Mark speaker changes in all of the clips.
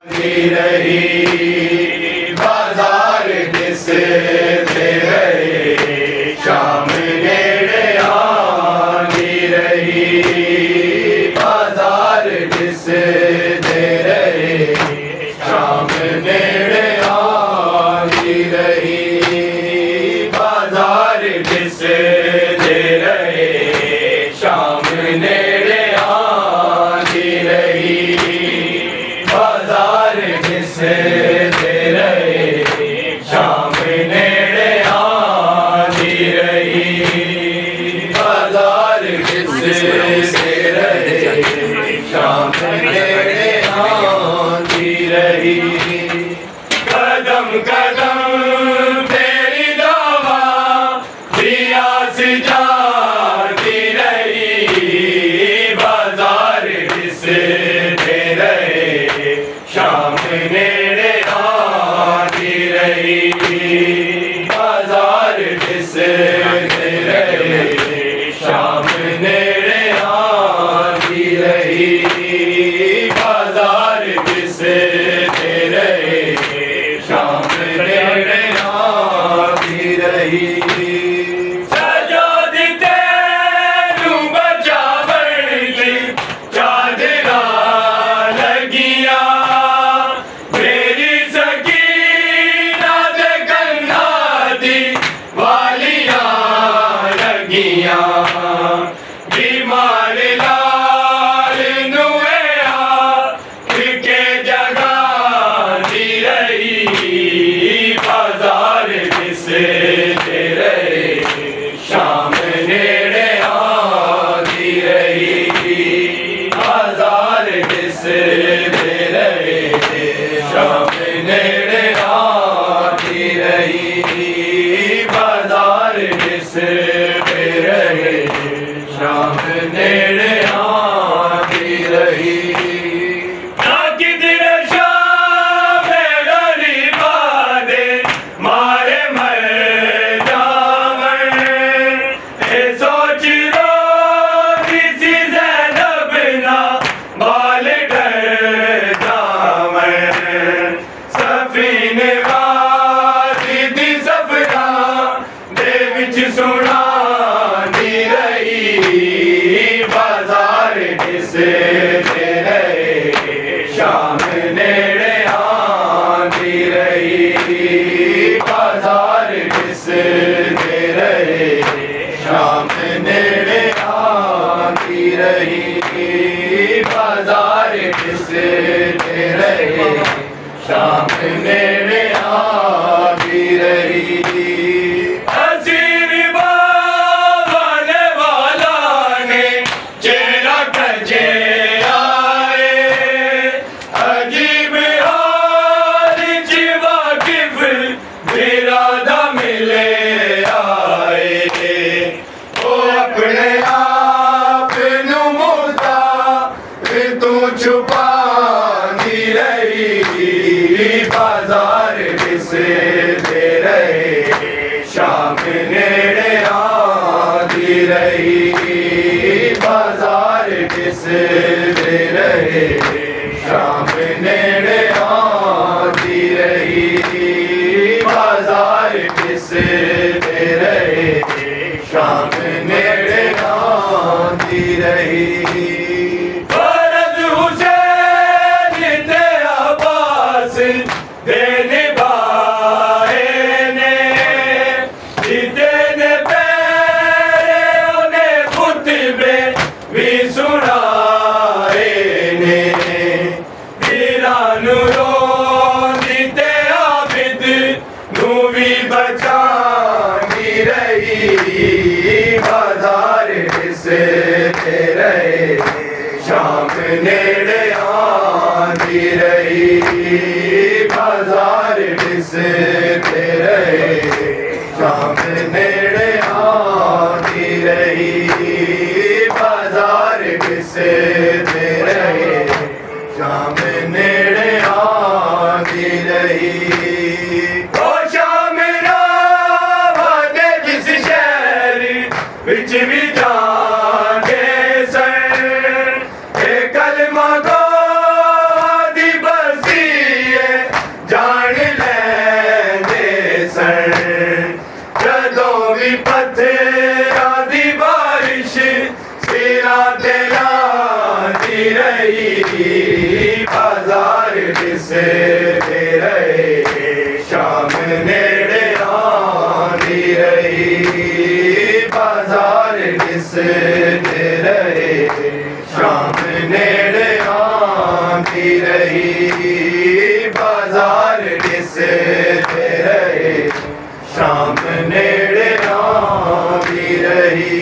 Speaker 1: रही बाजार जिस दे रहे शाम नेड़े आंदी रही बाजार जिस दे रहे शाम नेड़े आंदी रही बाजार जिस दे रहे शाम नेड़े आंदी रही बाजार जिस दे रहे शाम नेड़े आंदी रही बाजार जिस दे रहे शाम नेड़े आंदी रही कदम कदम तेरी दावा दिया से जाती रही बाजार जिस दे रहे शाम नेड़े आती रही बाजार जिस दे रहे शाम नेड़े आती रही बाजार जिस दे रहे शाम नेड़े आती रही सजादी तेरू बचा बड़ी चादरा लगिया मेरी सकीना दे कन्ना दी वालियां लगिया बीमार लाल नुआ के जगा दी रही बाजार जिस दे रहे शाम नेड़े आती रही बाजार जिस दे रहे शाम नेड़े आती रही बाजार जिस दे रहे शाम नेड़े आती रही ना किधर शाम गरीबा दे मारे मर जावन ए सोच रो किसी ज़ैनब ना बाल डर जावन सफीने वादी दी सफरा दे विच सुना दी रही बाजार जिस दे रहे शाम नेड़े आती रही बाजार जिस दे रहे शाम नेड़े आती रही बाजार जिस दे रहे शाम नेड़े आती रही हसीर बाने वाला ने चेहरा कजे आए अजीब हाल च वाकिफ इरादा मिले आए ओ अपने आप नू मुर्दा तू छुपांदी रही बाजार जिस दे रहे शाम नेड़े आती रही बाजार जिस दे रहे शाम नेड़े आती रही बाजार जिस दे रहे शाम नेड़े आती रही फरज हुसैन ते अब्बास दे निभाए ने जितने पैरे उन्हें खुतबे भी सुनाए ने वीरानु रोंदी ते आबिद नू भी बचांदी रही बाजार जिस दे रहे शाम नेड़े आती रही बाजार जिस दे रहे शाम नेड़े आती रही बाजार जिस दे रहे शाम नेड़े आती रही ओ शाम रावादे जिस शहर विच भी जांदे सन ए कलमा गो दी बसी दिसते रहे शाम नेड़े आंदी रही बाजार दिसते रहे शाम नेड़े आंदी रही बाजार दिसते रहे शाम नेड़े आंदी रही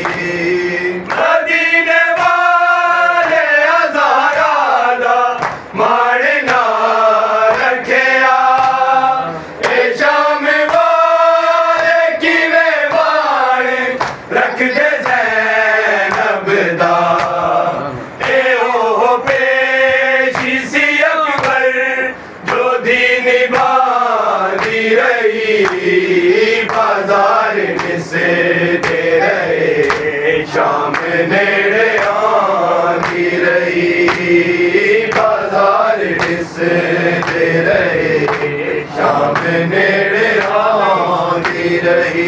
Speaker 1: बाजार दिसते रहे शाम नेड़े आंदी रही बाजार दिसते रहे शाम नेड़े आंदी रही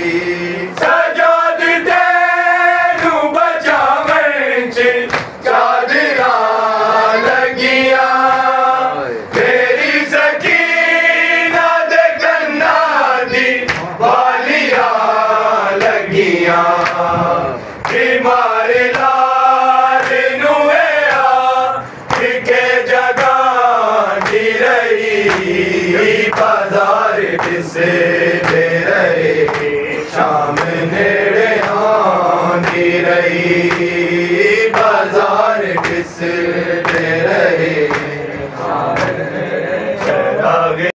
Speaker 1: सजाद तेनू बचावन च चादरा लगिया तेरी सकीना दे कन्ना दी वालिया लगिया बीमार लाल नुआ के जगह दी रही बाजार दिसे